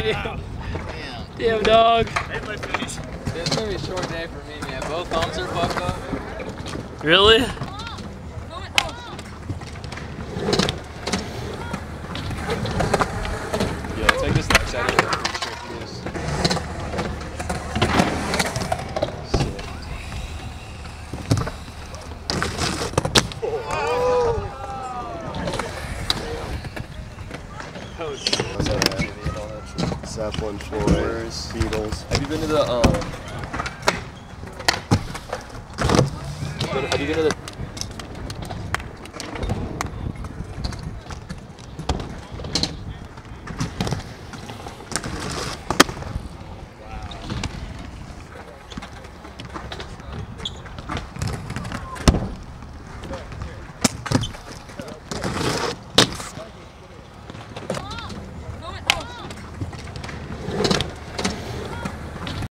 Damn, dog. It's gonna be a short day for me, man. Both thumbs are fucked up. Really? Yeah, take this next out of it. Zeppelin, Floors, Beatles. Have you been to the Have you been to the